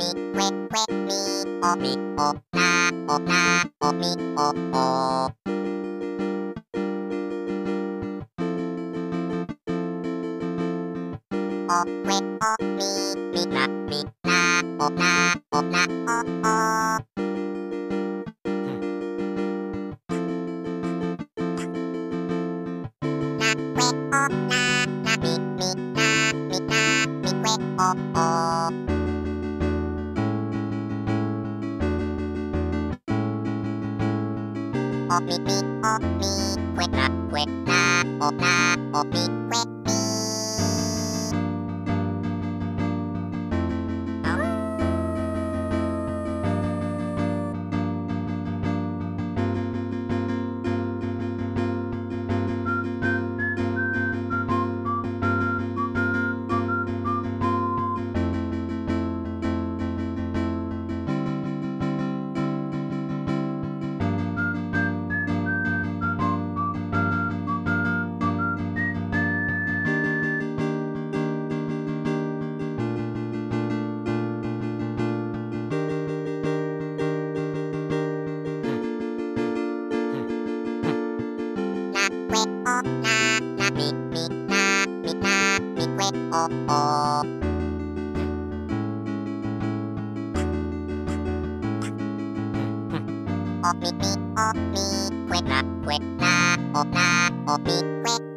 mi que mi o mi o na o mi o o que o mi na o na o na que o na mi que o o mi que na o mi que mi que o na mi que o o mi que na o mi que